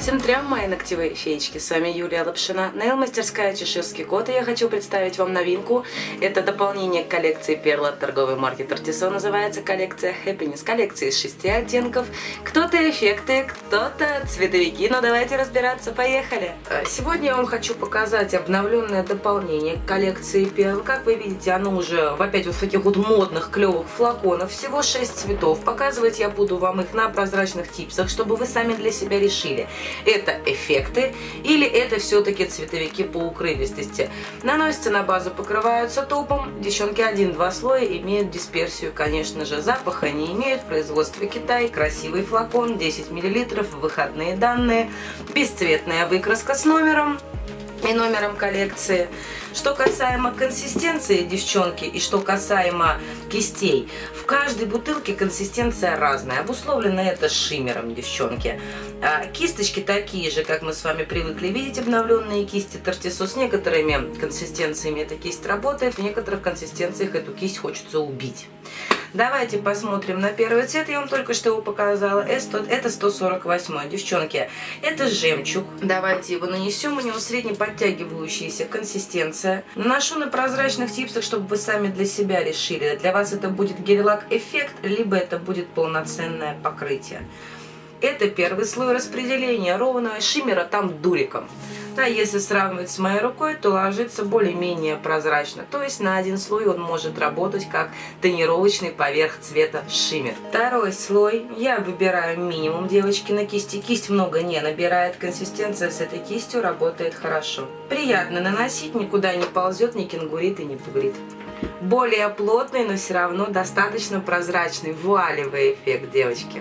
всем трем, мои ногтевые феечки. С вами Юлия Лапшина, нейл-мастерская Чеширский кот, и я хочу представить вам новинку. Это дополнение к коллекции Перла от торговой марки Tortiso. Называется коллекция Happiness. Коллекция из 6 оттенков. Кто-то эффекты, кто-то цветовики. Но давайте разбираться, поехали! Сегодня я вам хочу показать обновленное дополнение к коллекции Перл. Как вы видите, оно уже в опять вот в таких вот модных, клевых флаконах. Всего 6 цветов. Показывать я буду вам их на прозрачных типсах, чтобы вы сами для себя решили, это эффекты или это все-таки цветовики по укрывистости. Наносятся на базу, покрываются топом. Девчонки, 1-2 слоя, имеют дисперсию, конечно же. Запаха не имеют. Производство Китай. Красивый флакон, 10 мл. Выходные данные. Бесцветная выкраска с номером и номером коллекции. Что касаемо консистенции, девчонки, и что касаемо кистей, в каждой бутылке консистенция разная. Обусловлено это шиммером, девчонки. Кисточки такие же, как мы с вами привыкли видеть, обновленные кисти Tortiso. С некоторыми консистенциями эта кисть работает, в некоторых консистенциях эту кисть хочется убить. Давайте посмотрим на первый цвет. Я вам только что его показала. Это 148, девчонки. Это жемчуг. Давайте его нанесем. У него среднеподтягивающаяся консистенция. Наношу на прозрачных типсах, чтобы вы сами для себя решили. Для вас это будет гель-лак эффект, либо это будет полноценное покрытие. Это первый слой распределения ровного шиммера там дуриком. Да, если сравнивать с моей рукой, то ложится более-менее прозрачно. То есть на один слой он может работать как тонировочный поверх цвета шиммер. Второй слой я выбираю минимум, девочки, на кисти. Кисть много не набирает, консистенция с этой кистью работает хорошо. Приятно наносить, никуда не ползет, не кенгурит и не бугрит. Более плотный, но все равно достаточно прозрачный, вуалевый эффект, девочки.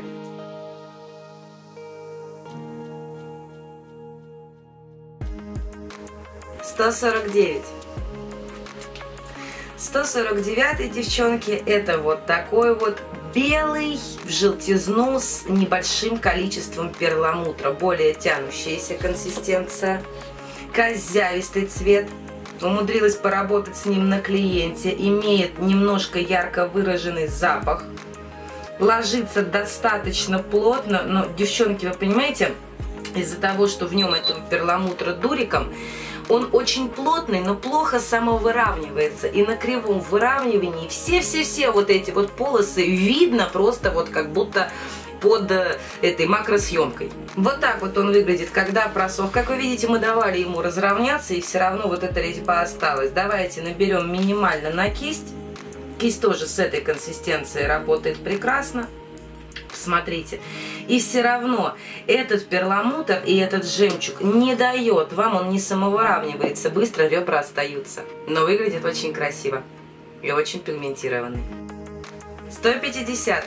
149, девчонки, это вот такой вот белый в желтизну с небольшим количеством перламутра, более тянущаяся консистенция, козявистый цвет. Умудрилась поработать с ним на клиенте, имеет немножко ярко выраженный запах, ложится достаточно плотно, но, девчонки, вы понимаете, из-за того, что в нем этого перламутра дуриком, он очень плотный, но плохо самовыравнивается. И на кривом выравнивании все вот эти вот полосы видно просто вот как будто под этой макросъемкой. Вот так вот он выглядит, когда просох. Как вы видите, мы давали ему разровняться, и все равно вот эта резьба осталась. Давайте наберем минимально на кисть. Кисть тоже с этой консистенцией работает прекрасно. Посмотрите. И все равно этот перламутр и этот жемчуг не дает вам, он не самовыравнивается, быстро ребра остаются. Но выглядит очень красиво и очень пигментированный. 150.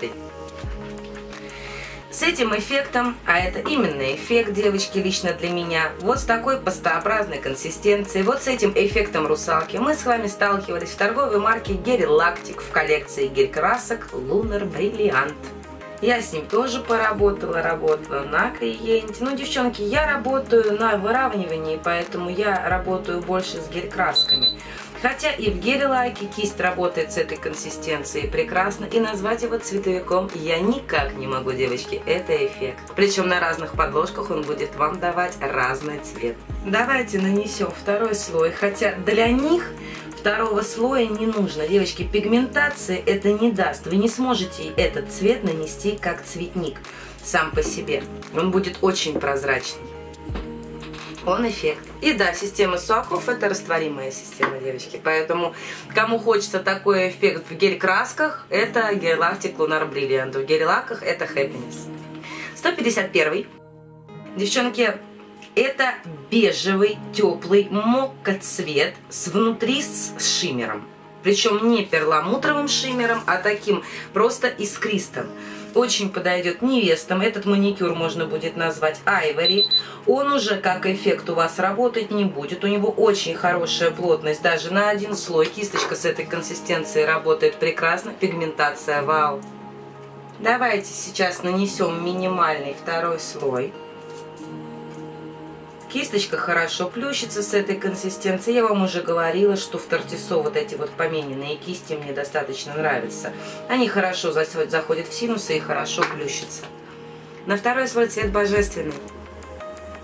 С этим эффектом, а это именно эффект, девочки, лично для меня, вот с такой пастообразной консистенцией, вот с этим эффектом русалки мы с вами сталкивались в торговой марке Гель-Лактик в коллекции гель-красок Lunar Brilliant. Я с ним тоже работала на клиенте. Ну, девчонки, я работаю на выравнивании, поэтому я работаю больше с гель-красками. Хотя и в гель-лаке кисть работает с этой консистенцией прекрасно, и назвать его цветовиком я никак не могу, девочки. Это эффект. Причем на разных подложках он будет вам давать разный цвет. Давайте нанесем второй слой, хотя для них второго слоя не нужно, девочки, пигментации это не даст. Вы не сможете этот цвет нанести как цветник сам по себе. Он будет очень прозрачный. Он эффект. И да, система Суаков это растворимая система, девочки. Поэтому, кому хочется такой эффект в гель-красках, это Гель-Лактик Lunar Brilliant. В гель-лаках это Happiness. 151. Девчонки, это бежевый, теплый мокко-цвет внутри с шиммером. Причем не перламутровым шиммером, а таким просто искристым. Очень подойдет невестам. Этот маникюр можно будет назвать Айвори. Он уже как эффект у вас работать не будет. У него очень хорошая плотность. Даже на один слой кисточка с этой консистенцией работает прекрасно. Пигментация вау. Давайте сейчас нанесем минимальный второй слой. Кисточка хорошо плющится с этой консистенцией. Я вам уже говорила, что в Tortiso вот эти вот помененные кисти мне достаточно нравятся. Они хорошо заходят в синусы и хорошо плющатся. На второй слой цвет божественный.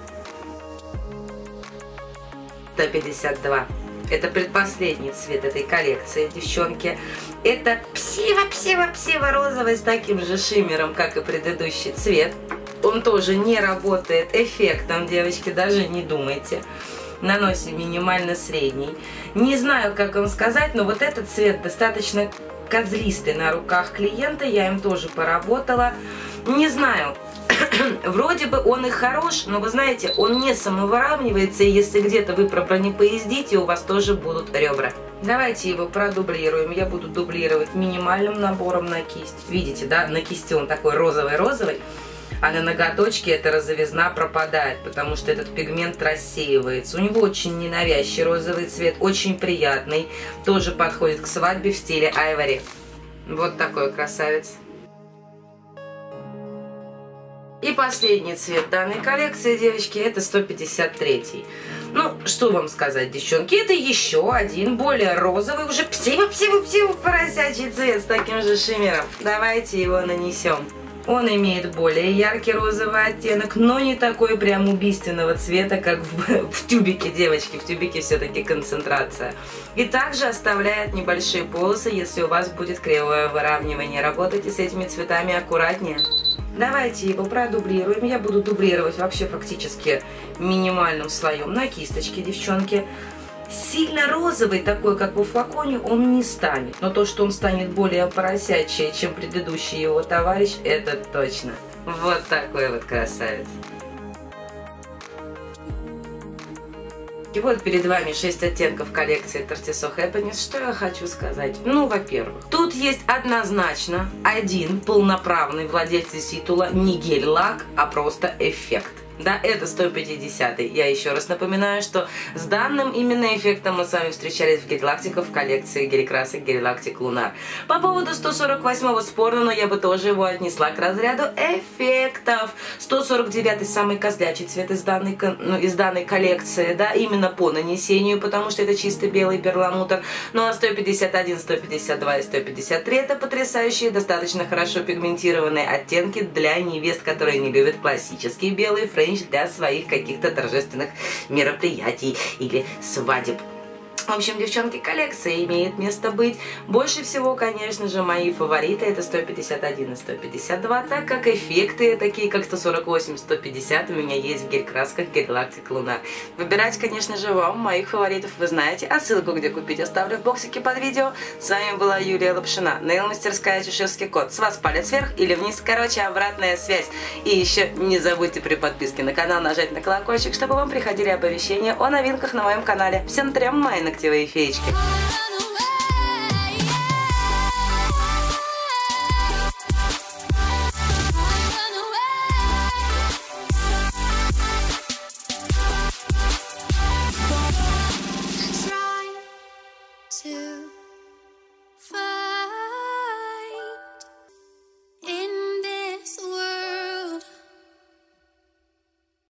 152. Это предпоследний цвет этой коллекции, девчонки. Это псево-розовый с таким же шиммером, как и предыдущий цвет. Он тоже не работает эффектом, девочки, даже не думайте. Наносим минимально средний. Не знаю, как вам сказать, но вот этот цвет достаточно козлистый на руках клиента. Я им тоже поработала. Не знаю. Вроде бы он и хорош, но вы знаете, он не самовыравнивается, и если где-то вы пробронепоездите, у вас тоже будут ребра. Давайте его продублируем. Я буду дублировать минимальным набором на кисть. Видите, да, на кисти он такой розовый-розовый, а на ноготочке эта розовизна пропадает, потому что этот пигмент рассеивается. У него очень ненавязчивый розовый цвет, очень приятный, тоже подходит к свадьбе в стиле айвори. Вот такой красавец. И последний цвет данной коллекции, девочки, это 153. Ну, что вам сказать, девчонки, это еще один более розовый, уже поросячий цвет с таким же шиммером. Давайте его нанесем. Он имеет более яркий розовый оттенок, но не такой прям убийственного цвета, как в тюбике, девочки. В тюбике все-таки концентрация. И также оставляет небольшие полосы, если у вас будет кривое выравнивание. Работайте с этими цветами аккуратнее. Давайте его продублируем. Я буду дублировать вообще фактически минимальным слоем на кисточке, девчонки. Сильно розовый, такой как во флаконе, он не станет. Но то, что он станет более поросячий, чем предыдущий его товарищ, это точно. Вот такой вот красавец. И вот перед вами 6 оттенков коллекции Tartisso Happiness. Что я хочу сказать? Ну, во-первых, тут есть однозначно один полноправный владелец титула, не гель-лак, а просто эффект. Да, это 150. Я еще раз напоминаю, что с данным именно эффектом мы с вами встречались в гель-лактиках в коллекции гель-красок Гель-Лактик Lunar. По поводу 148-го спорно, но я бы тоже его отнесла к разряду эффектов. 149-й самый козлячий цвет из данной коллекции, да, именно по нанесению, потому что это чисто белый перламутр. Ну а 151, 152 и 153 это потрясающие, достаточно хорошо пигментированные оттенки для невест, которые не любят классический белый френч для своих каких-то торжественных мероприятий или свадеб. В общем, девчонки, коллекция имеет место быть. Больше всего, конечно же, мои фавориты это 151 и 152, так как эффекты, такие как 148, 150, у меня есть в гель-красках Гель-Лактик Lunar. Выбирать, конечно же, вам, моих фаворитов вы знаете, а ссылку, где купить, оставлю в боксике под видео. С вами была Юлия Лапшина, нейл-мастерская Чеширский кот. С вас палец вверх или вниз, короче, обратная связь. И еще не забудьте при подписке на канал нажать на колокольчик, чтобы вам приходили оповещения о новинках на моем канале. Всем трем мои ногтевые феечки.